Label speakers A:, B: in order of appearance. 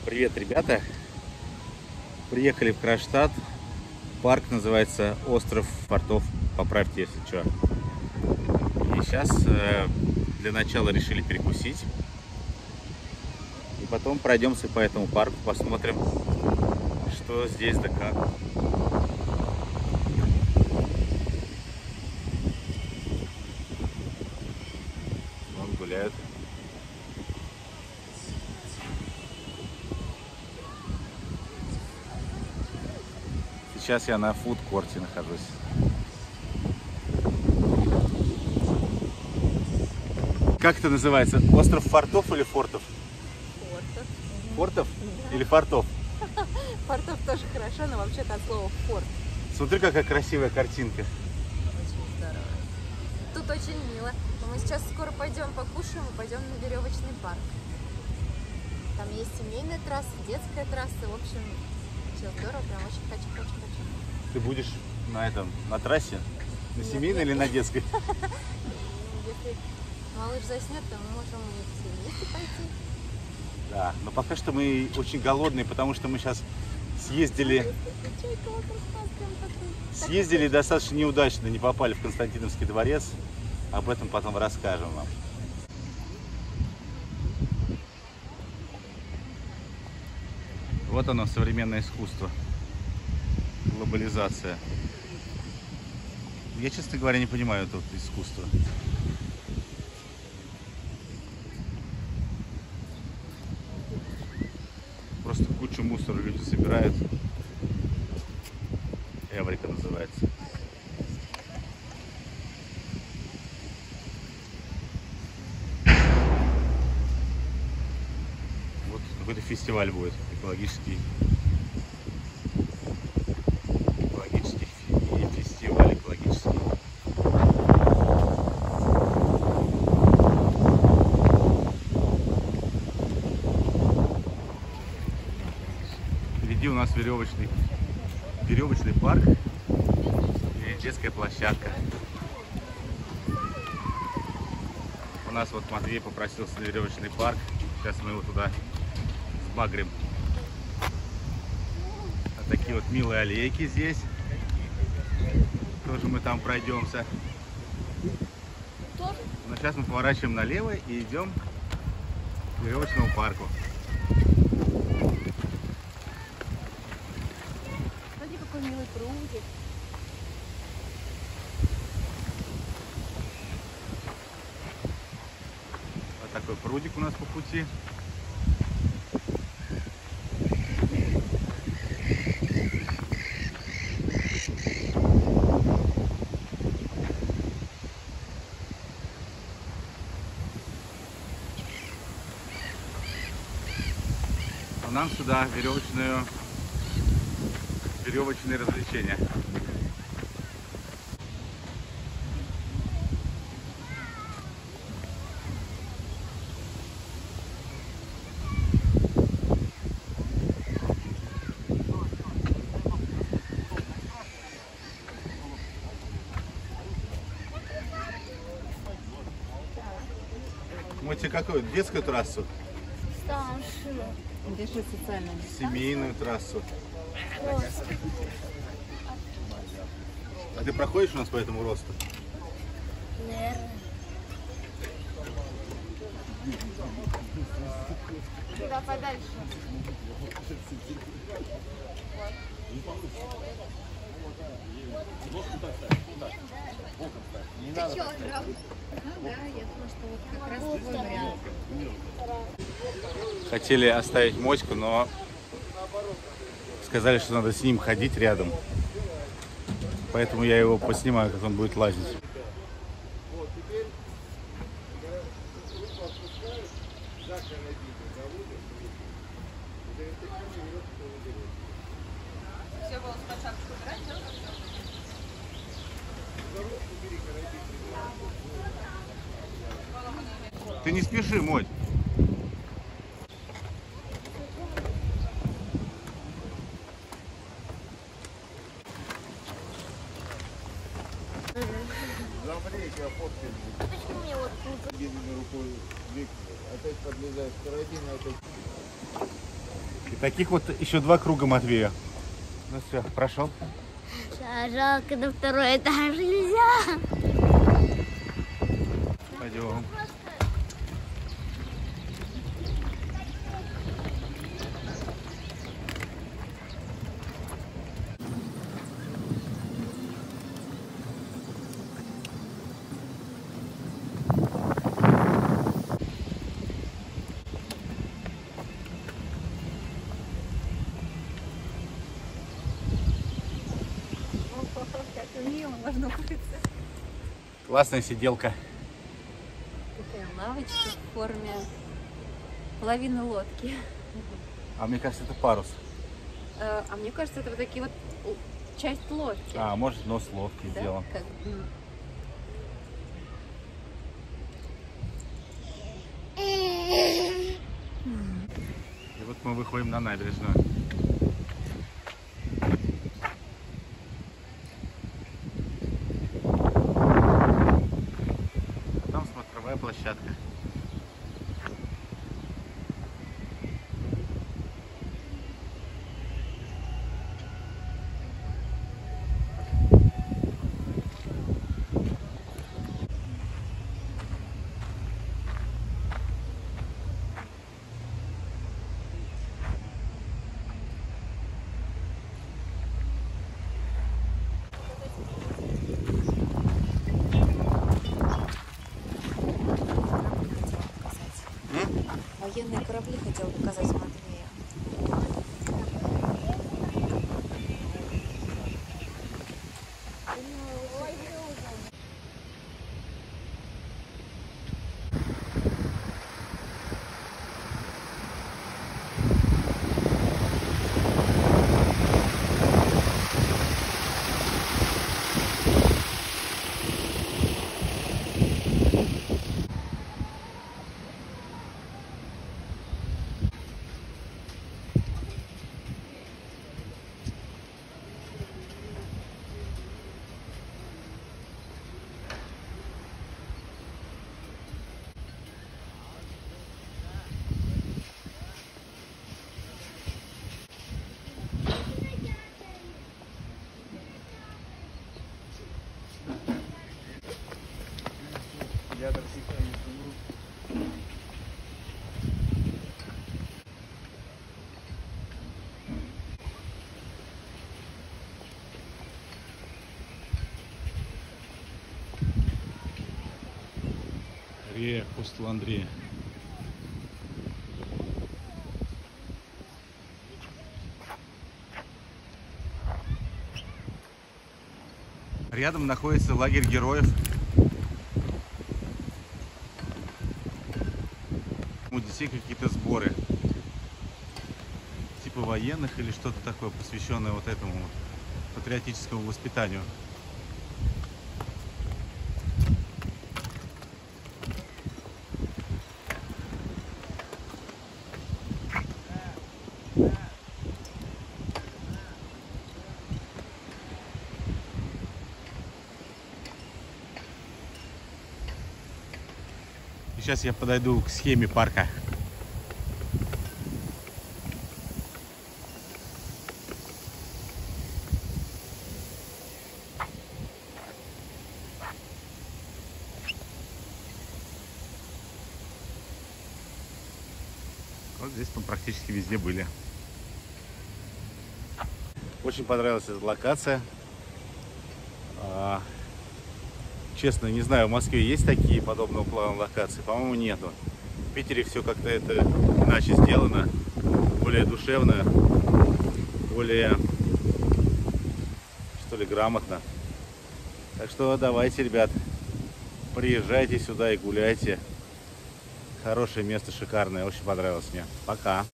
A: Привет, ребята! Приехали в Кронштадт. Парк называется Остров Фортов. Поправьте, если что. И сейчас для начала решили перекусить. И потом пройдемся по этому парку, посмотрим, что здесь да как. Вон гуляют. Сейчас я на фудкорте нахожусь. Как это называется? Остров Фортов или Фортов?
B: Фортов.
A: Фортов или Фортов?
B: Фортов тоже хорошо, но вообще-то от слова форт.
A: Смотри, какая красивая картинка.
B: Очень здорово. Тут очень мило. Но мы сейчас скоро пойдем покушаем и пойдем на веревочный парк. Там есть семейная трасса, детская трасса. В общем, все здорово, прям очень хочу.
A: Ты будешь на трассе? На семейной или на детской?
B: Если малыш заснет, то мы можем все вместе пойти.
A: Да, но пока что мы очень голодные, потому что мы сейчас съездили достаточно неудачно, не попали в Константиновский дворец. Об этом потом расскажем вам. Вот оно, современное искусство. Глобализация. Я, честно говоря, не понимаю это искусство. Просто кучу мусора люди собирают. Эврика называется. Вот какой-то фестиваль будет экологический. Фестиваль экологический. Впереди у нас веревочный парк и детская площадка. У нас вот Матвей попросился на веревочный парк. Сейчас мы его туда сбагрим. Вот такие вот милые аллейки здесь. Тоже мы там пройдемся. Но сейчас мы поворачиваем налево и идем к веревочному парку.
B: Смотри, какой милый прудик.
A: Вот такой прудик у нас по пути. Нам сюда веревочные развлечения. Мотя, какую? Детскую трассу?
B: Старшую. Держи социальную.
A: Семейную трассу. А ты проходишь у нас по этому росту?
B: Наверное. Туда подальше.
A: Не надо.
B: Ну да, я думаю, что вот как раз твой вариант.
A: Хотели оставить Мотьку, но сказали, что надо с ним ходить рядом. Поэтому я его поснимаю, как он будет лазить.
B: Все было спочатку убирать, да?
A: Ты не спеши, Моть.
B: А почему мне вот
C: Рукой опять подлезает карабин, опять.
A: И таких вот еще 2 круга Матвею. Ну все, прошел.
B: Жалко, на второй этаж нельзя.
A: Пойдем.
B: Как мило, можно укрыться.
A: Классная сиделка.
B: Такая лавочка в форме половины лодки.
A: А мне кажется, это парус.
B: А мне кажется, это вот такие вот часть лодки.
A: А, может, нос лодки
B: Да?
A: сделан.
B: Как?
A: И вот мы выходим на набережную. А там смотровая площадка.
B: Военные корабли хотел показать Матвею. Апостола Андрея. Рядом находится лагерь героев. У детей какие-то сборы. Типа военных или что-то такое, посвященное вот этому патриотическому воспитанию. Сейчас я подойду к схеме парка. Вот здесь мы практически везде были. Очень понравилась эта локация. Честно, не знаю, в Москве есть такие подобного плана локации? По-моему, нету. В Питере все как-то это иначе сделано, более душевно, более, что ли, грамотно. Так что давайте, ребят, приезжайте сюда и гуляйте. Хорошее место, шикарное, очень понравилось мне. Пока!